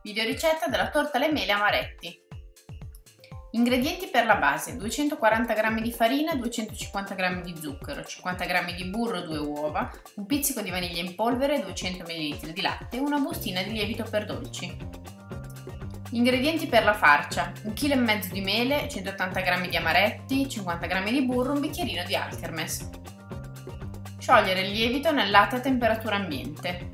Videoricetta della torta alle mele Amaretti. Ingredienti per la base: 240 g di farina, 250 g di zucchero, 50 g di burro, 2 uova, un pizzico di vaniglia in polvere, 200 ml di latte e una bustina di lievito per dolci. Ingredienti per la farcia: 1,5 kg di mele, 180 g di amaretti, 50 g di burro, un bicchierino di Alkermes. Sciogliere il lievito nel latte a temperatura ambiente.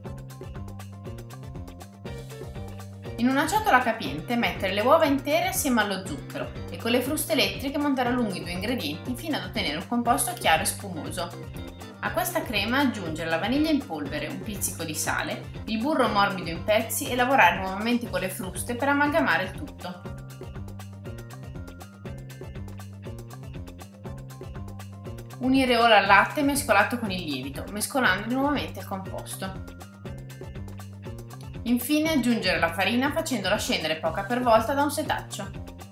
In una ciotola capiente mettere le uova intere assieme allo zucchero e con le fruste elettriche montare a lungo i due ingredienti fino ad ottenere un composto chiaro e spumoso. A questa crema aggiungere la vaniglia in polvere, un pizzico di sale, il burro morbido in pezzi e lavorare nuovamente con le fruste per amalgamare il tutto. Unire ora il latte mescolato con il lievito, mescolando nuovamente il composto. Infine aggiungere la farina facendola scendere poca per volta da un setaccio.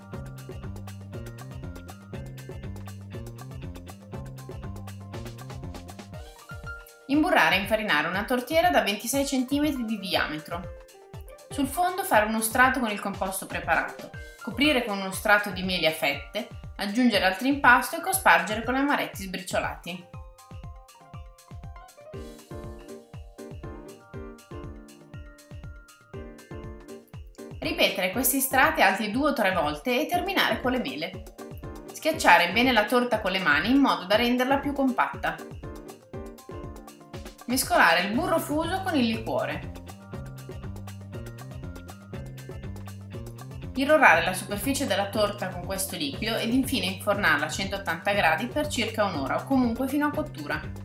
Imburrare e infarinare una tortiera da 26 cm di diametro. Sul fondo fare uno strato con il composto preparato, coprire con uno strato di meli a fette, aggiungere altro impasto e cospargere con amaretti sbriciolati. Ripetere questi strati altri 2 o 3 volte e terminare con le mele. Schiacciare bene la torta con le mani in modo da renderla più compatta. Mescolare il burro fuso con il liquore. Irrorare la superficie della torta con questo liquido ed infine infornarla a 180 gradi per circa un'ora o comunque fino a cottura.